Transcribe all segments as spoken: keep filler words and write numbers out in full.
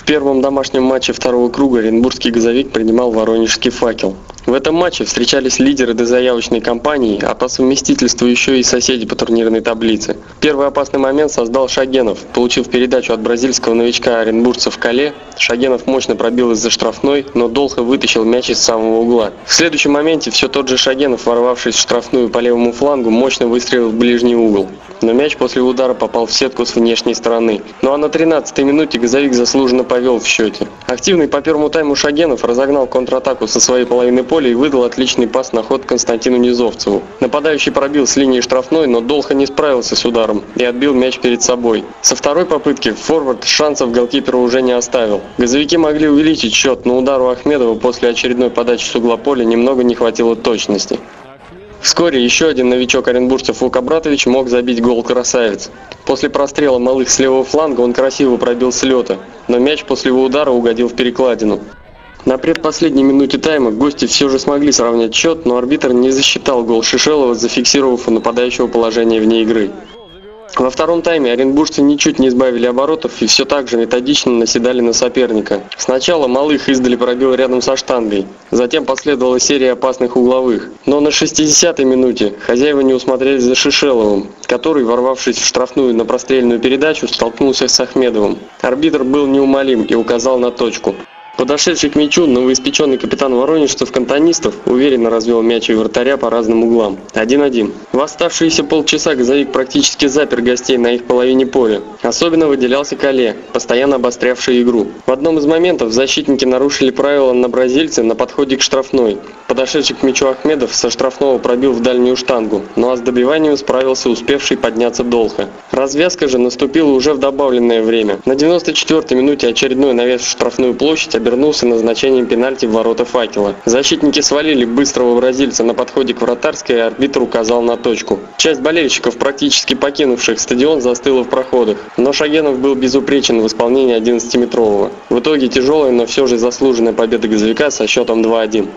В первом домашнем матче второго круга Оренбургский «Газовик» принимал Воронежский «Факел». В этом матче встречались лидеры дозаявочной кампании, а по совместительству еще и соседи по турнирной таблице. Первый опасный момент создал Шагенов. Получив передачу от бразильского новичка оренбургцев Кале, Шагенов мощно пробил из-за штрафной, но Долха вытащил мяч из самого угла. В следующем моменте все тот же Шагенов, ворвавшись в штрафную по левому флангу, мощно выстрелил в ближний угол. Но мяч после удара попал в сетку с внешней стороны. Ну а на тринадцатой минуте «Газовик» заслуженно повел в счете. Активный по первому тайму Шагенов разогнал контратаку со своей половины поля и выдал отличный пас на ход Константину Низовцеву. Нападающий пробил с линии штрафной, но Долха не справился с ударом и отбил мяч перед собой. Со второй попытки форвард шансов голкиперу уже не оставил. Газовики могли увеличить счет, но удару Ахмедова после очередной подачи с угла поля немного не хватило точности. Вскоре еще один новичок оренбуржцев Лука Братович мог забить гол «Красавец». После прострела малых с левого фланга он красиво пробил с лета, но мяч после его удара угодил в перекладину. На предпоследней минуте тайма гости все же смогли сравнять счет, но арбитр не засчитал гол Шишелова, зафиксировав у нападающего положение вне игры. Во втором тайме оренбуржцы ничуть не избавили оборотов и все так же методично наседали на соперника. Сначала Малых издали пробил рядом со штангой, затем последовала серия опасных угловых. Но на шестидесятой минуте хозяева не усмотрели за Шишеловым, который, ворвавшись в штрафную на прострельную передачу, столкнулся с Ахмедовым. Арбитр был неумолим и указал на точку. Подошедший к мячу новоиспеченный капитан воронежцев-кантонистов уверенно развел мяч и вратаря по разным углам. один-один. В оставшиеся полчаса «Газовик» практически запер гостей на их половине поля. Особенно выделялся Кале, постоянно обострявший игру. В одном из моментов защитники нарушили правила на бразильце на подходе к штрафной. Подошедший к мячу Ахмедов со штрафного пробил в дальнюю штангу, ну а с добиванием справился успевший подняться Долха. Развязка же наступила уже в добавленное время. На девяносто четвёртой минуте очередной навес в штрафную площадь обернулся назначением пенальти в ворота «Факела». Защитники свалили быстрого бразильца на подходе к вратарской, и арбитр указал на точку. Часть болельщиков, практически покинувших стадион, застыла в проходах. Но Шагенов был безупречен в исполнении одиннадцатиметрового. В итоге тяжелая, но все же заслуженная победа «Газовика» со счетом два-один.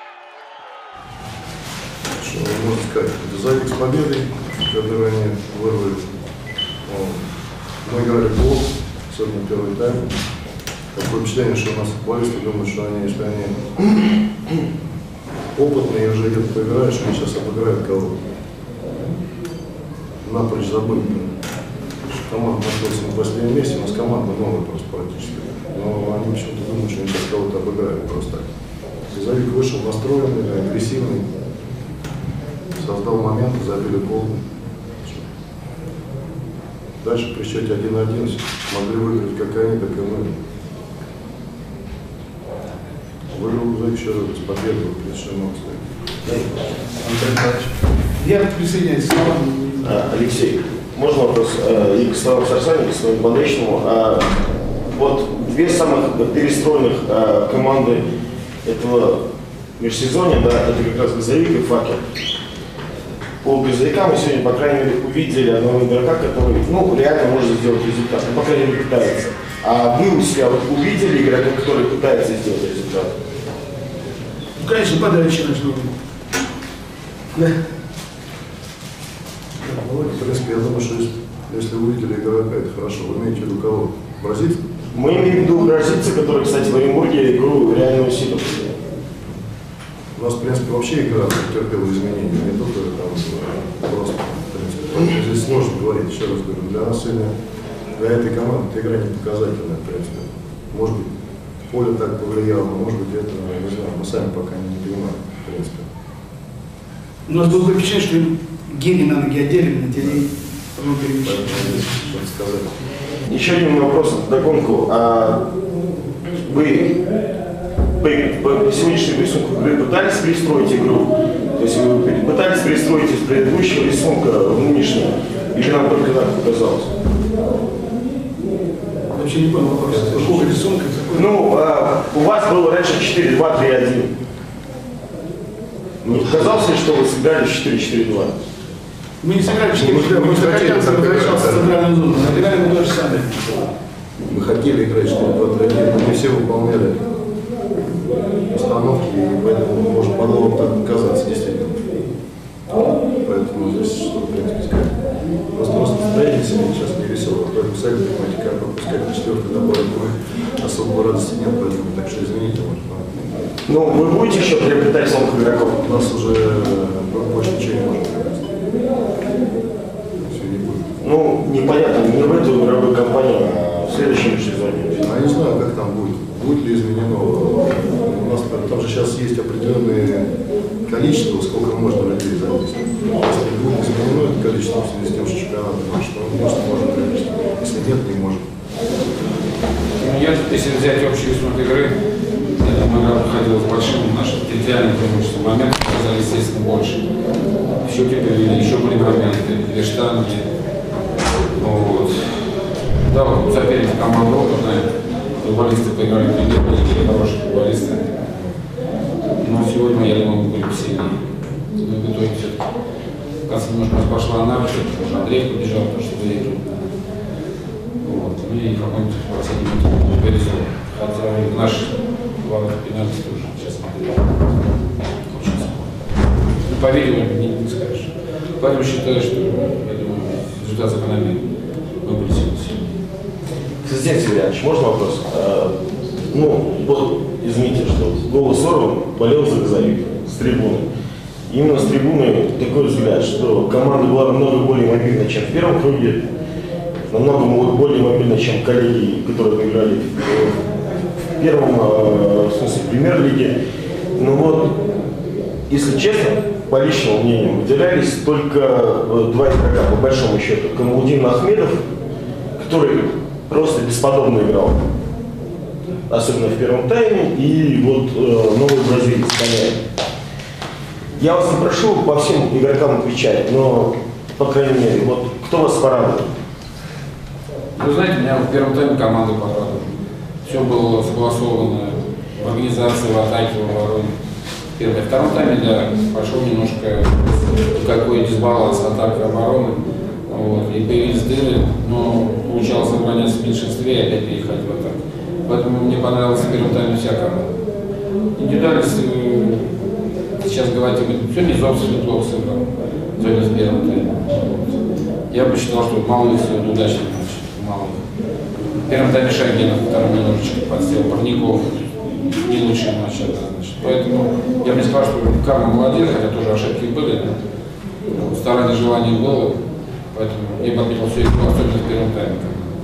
Что можно сказать? «Газовик» с победой, которую они вырвали. Мы играли в гол, особенно первый тайм. Такое впечатление, что у нас футболисты думают, что они, если они опытные и уже где-то поиграют, что они сейчас обыграют кого-то. Напрочь забыли, что команда находится на последнем месте, у нас команда новая просто практически. Но они почему-то думают, что они сейчас кого-то обыграют просто так. «Газовик» вышел настроенный, агрессивный, создал момент, забили гол. Дальше при счете один-один могли выиграть как они, так и мы. Выиграл уже еще раз с победой, лишь эмоций. Я присоединяюсь к словам. Алексей, можно вопрос и к словам Сарсани, и к своему Бондречному. Вот две самых перестроенных команды этого межсезонья, да, это как раз «Газовик» и «Факел». По «Газовикам» мы сегодня, по крайней мере, увидели одного игрока, который, ну, реально может сделать результат, ну, по крайней мере, пытается. А вы у себя вот увидели игрока, который пытается сделать результат? Ну, конечно, подачи нужно. Да. В принципе, я думаю, что если, если вы увидели игрока, это хорошо. Вы имеете в виду кого? Бразильцев? Мы имеем в виду бразильца, который, кстати, в Оренбурге игру реально усилил. У нас, в принципе, вообще игра терпела изменения, не только там просто, в принципе. Здесь сложно говорить, еще раз говорю, для нас сегодня, для этой команды эта игра не показательная, в принципе. Может быть, поле так повлияло, но может быть это, не знаю, мы сами пока не понимаем, в принципе. У нас было впечатление, что гели на ноги одели, натерей, внутри. Еще один вопрос вдогонку. А вы по сегодняшнему рисунку вы пытались перестроить игру? То есть вы пытались перестроить из предыдущего рисунка в нынешний? Или нам только так показалось? Вообще не понял вопрос. Какого рисунка? Ну, а, у вас было раньше четыре два три один. Не показалось ли, что вы сыграли четыре четыре два? Мы не сыграли четыре четыре два, мы хотели возвращаться в центральную зону. Мы играли мы то же самое. Мы хотели играть четыре два три один, но не все выполняли установки, и поэтому может по-новому так казаться, действительно. Поэтому здесь, что в принципе, сказать. Просто просто настроение сегодня сейчас не веселое, поэтому сами понимаете, как пропускать на четвертый набор, особой радости нет, поэтому так что извините, может, но... Ну, вы будете еще приобретать новых игроков? У нас уже больше ничего не может приобрести. Все не будет. Ну, непонятно, не в эту игровую компанию, а в следующем сезоне. А я не знаю, как там будет. Будет ли изменено? У нас там же сейчас есть определенное количество, сколько можно людей завести. Если будет изменено это количество в связи с тем, что чемпионат наш, то может, можем приобрести. Если нет, не можем. Я, если взять общий рисунок игры, мы проходили с большим нашим территориальным преимуществом. Моменты оказались, естественно, больше. Еще какие-то, еще были моменты, или штанги. Вот. Да, вот соперник команда опытная, футболисты поиграли в премьер лиге, хорошие футболисты. Но сегодня, я думаю, мы были сильнее. Но в итоге все-таки, в конце немножко нас пошла на руки, уже Андрей побежал, потому что выиграл. Вот. И в каком-то последний момент повезло. Хотя и наш главный пенальти тоже сейчас смотрели. Очень спорно. Ну, по видео не, не скажешь. Поэтому считаю, что, я думаю, результат закономерный. Мы были сильнее. Константин Северянович, можно вопрос? А, ну, вот, извините, что голос сорван, болел за Газовик с трибуны. Именно с трибуны такой взгляд, что команда была намного более мобильна, чем в первом круге, намного более мобильна, чем коллеги, которые поиграли в первом, в смысле, премьер-лиге. Ну вот, если честно, по личному мнению, выделялись только два игрока, по большому счету. Камалдин Ахмедов, который просто бесподобно играл, особенно в первом тайме, и вот э, новый бразилец Коняев. Я вас не прошу по всем игрокам отвечать, но, по крайней мере, вот кто вас порадовал? Вы знаете, меня в первом тайме команда порадовала. Все было согласовано в организации, в атаке, в обороне. В втором тайме, да, пошел немножко какой дисбаланс атаки и обороны. Вот, и появились дыры, но получалось обороняться в меньшинстве и опять переходить в атаку. Поэтому мне понравилась в первом тайме вся команда. Индивидуальность, сейчас говорить, сегодня Зовцев неплохо сыграл, сегодня в первом тайме. Вот. Я посчитал, что Малый сегодня удачный матч. Малый. В первом тайме Шагинов, втором немножечко подсел, Парников, не лучший матч однозначно. Поэтому я бы не сказал, что Карма молодец, хотя тоже ошибки были. Да? Старание, желание было. Поэтому мне подметил все игру, особенно в первом тайме.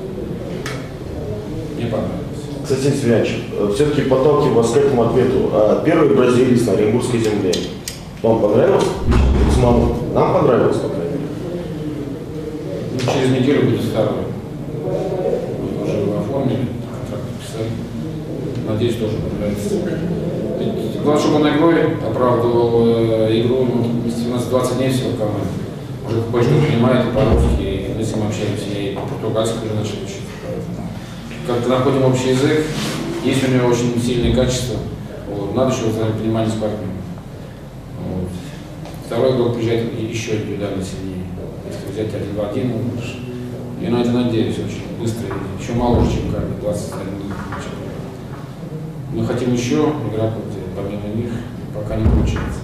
Мне понравилось. Константин Северянович, все-таки подталкиваю вас к этому ответу. Первый бразилец на Оренбургской земле. Вам понравилось? Нам понравилось, по крайней мере. Ну, через неделю будет второй. Мы уже его оформили, контракт подписали. Надеюсь, тоже понравится. Главное, чтобы он игрой оправдывал э, игру, ну, у нас двадцать дней всего в команде. Уже кое-что понимает и по-русски, и если мы общаемся, я и по-португальски уже начал учиться. Как-то находим общий язык, есть у него очень сильные качества, вот. Надо еще узнать понимание с партнером. Вот. Второй игрок приезжает еще индивидуально сильнее. Если взять один в один, я на это надеюсь, очень быстро, еще моложе, чем Карми, двадцать один минут. Мы хотим еще игроков, помимо них, пока не получается.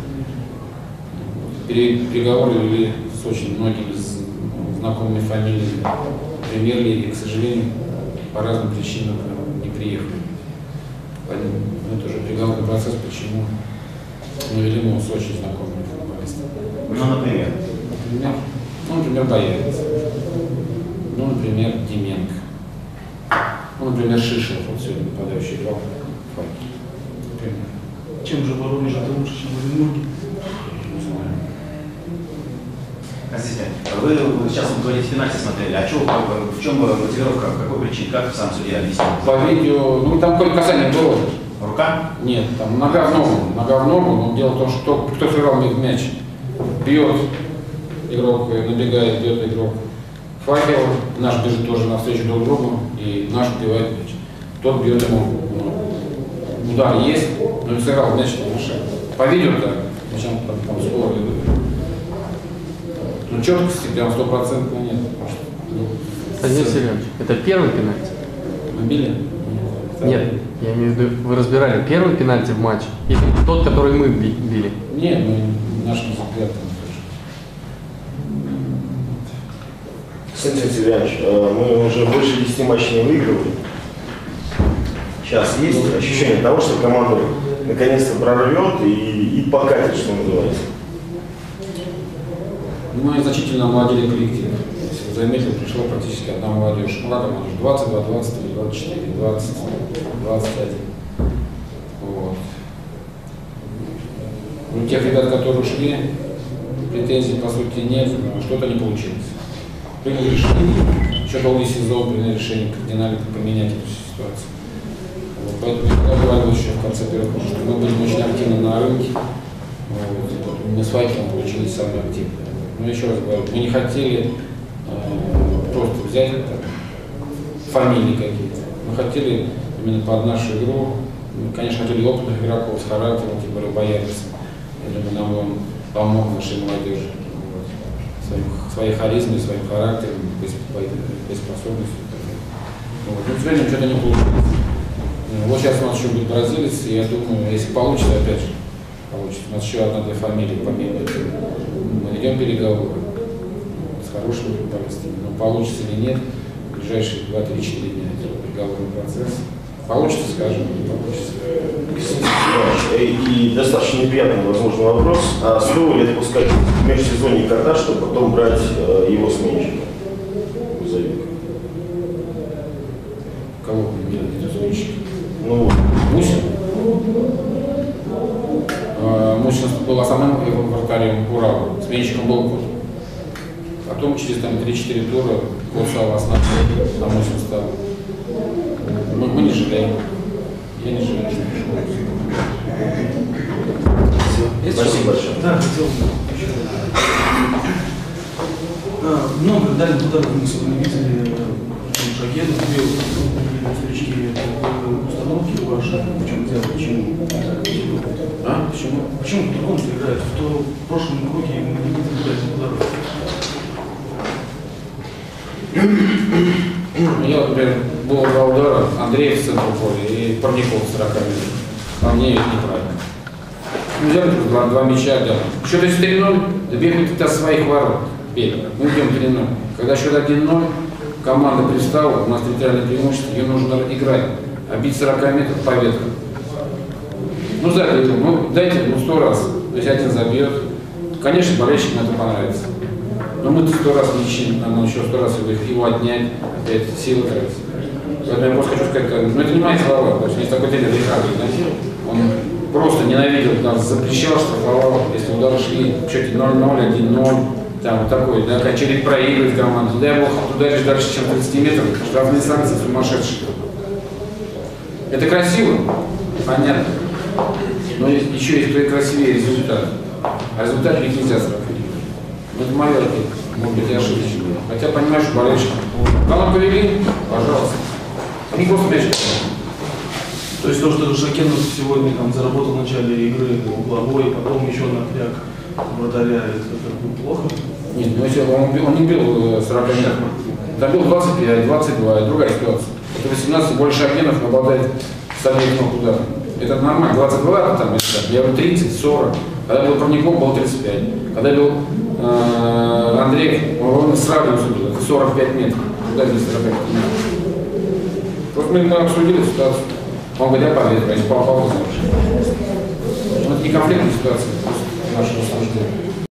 Переговоры вели с очень многими знакомыми фамилиями премьер-лиги, к сожалению, по разным причинам не приехали. Поэтому это уже переговорный процесс, почему мы вели мы с очень знакомыми футболистами. Ну, например? Например, ну, например, Боярец. Ну, например, Деменко. Ну, например, Шишин, вот сегодня нападающий играл в Фальке. Например. Чем же Воронеж это лучше, чем в Оренбурге? Константин, вы сейчас вот говорите, пенальти смотрели, а что, в чем мотивировка, по какой причине, как сам судья объяснил? По видео, ну там какое касание было. Рука? Нет, там нога в ногу, нога в ногу, но дело в том, что кто, кто сыграл мяч, бьет игрок, набегает, бьет игрок Факел, наш бежит тоже навстречу друг другу, и наш убивает мяч. Тот бьет ему, ну, удар есть, но не сыграл мяч, на шаг. По видео, да, зачем там, там спор. Ну, четкости прям стопроцентно нет. Константин Северянович, это первый пенальти? Мы били? Нет, я имею в виду, вы разбирали первый пенальти в матче или тот, который мы били? Нет, мы нашим взглядом. Константин Сергеевич, мы уже больше десяти матчей не выигрывали. Сейчас есть ощущение того, что команда наконец-то прорвет и, и покатит, что называется. Мы значительно омолодили коллектив. Если вы заметили, пришла практически одна молодежь. Ну, ладно, молодежь двадцать два, двадцать три, двадцать четыре, двадцать, двадцать один. Вот. У тех ребят, которые ушли, претензий по сути нет, но что-то не получилось. Приняли решение, еще долгий сезон приняли решение кардинально поменять эту ситуацию. Вот, поэтому я говорил еще в конце первого круга, что мы были очень активны на рынке. Вот, мы с Факелом получились самые активные. Но еще раз говорю, мы не хотели э, просто взять это, фамилии какие-то. Мы хотели именно под нашу игру, мы, конечно, хотели опытных игроков с характером, тем более боялись. Я думаю, нам он помог нашей молодежи. Вот, своим, своей харизмой, своим характером, боеспособностью. Вот. Но сегодня что-то не получилось. Вот сейчас у нас еще будет бразилец, и я думаю, если получится, опять же, получится. У нас еще одна-две фамилии помимо этого. Мы ведем переговоры с хорошими футболистами, но получится или нет, в ближайшие два-три-четыре дня это переговорный процесс. Получится, скажем, не получится. И достаточно неприятный, возможно, вопрос. А стоило ли допускать в межсезонье кота, чтобы потом брать э, его сменщика? Кого вы имели в виду? Ну, Мусин. Мусин был основным вратарем Урала, сменщиком был Кот. Потом через три-четыре тура Кот стал основным, а Мусин стал. Мы, мы не жалеем. Я не жалею, что пришел. Спасибо большое. Да, хотел бы. Много дальних ударов мы сегодня видели. Шагенов бил встречки установки ваши. В чем дело? Почему? А? Почему? Почему по-другому играют? То в прошлом круге мы не видели дальних ударов. Я, например, был два удара, Андреев в центре поля и Парников с сорока метров. По мне это неправильно. Ну, взяли два, два мяча, да. Счет если три ноль, добегай ты до своих ворот. Бей. Мы идем три ноль. Когда счет один ноль, команда пристала, у нас территориальное преимущество, ее нужно играть. А бить сорока метров по ветру. Ну, за это, ну, дайте, ну, сто раз. То есть один забьет. Конечно, болельщикам это понравится. Но мы сто раз не ищем, нам еще сто раз его отнять, опять силы тратить. Поэтому я просто хочу сказать, ну это не мои слова, потому что есть такой тренер Рихард, он просто ненавидел нас, запрещал, штрафовал, если удары шли в счете ноль ноль, один ноль, там вот такой, да, очередь проигрывает команду, дай бог, ударишь дальше, чем тридцать метров, штрафные санкции сумасшедшие. Это красиво, понятно, но еще есть кто и красивее результат, а результат ведь нельзя сравнить. Это моя ответ. Может быть, я ошибаюсь. Хотя понимаешь, что болельщик. Когда повели, пожалуйста. Не просто мяч. То есть то, что Шакенов сегодня там заработал в начале игры угловой, потом еще напряг вратаря, это, это плохо? Нет, ну если он, он не бил сорок метров. Там бил двадцать пять, двадцать два, это другая ситуация. Это восемнадцать, больше Шакенов обладает с обеих ног ударом. Это нормально. двадцать два, там, я говорю, тридцать, сорок. Когда был Парников, был тридцать пять. Когда был э, Андреев, он сравнивался, это сорок пять метров. Куда здесь сорок пять метров? Вот мы обсудили ситуацию. Он говорит, я победу, если попал, то знаешь. Это не конфликтная ситуация, просто наше рассуждение.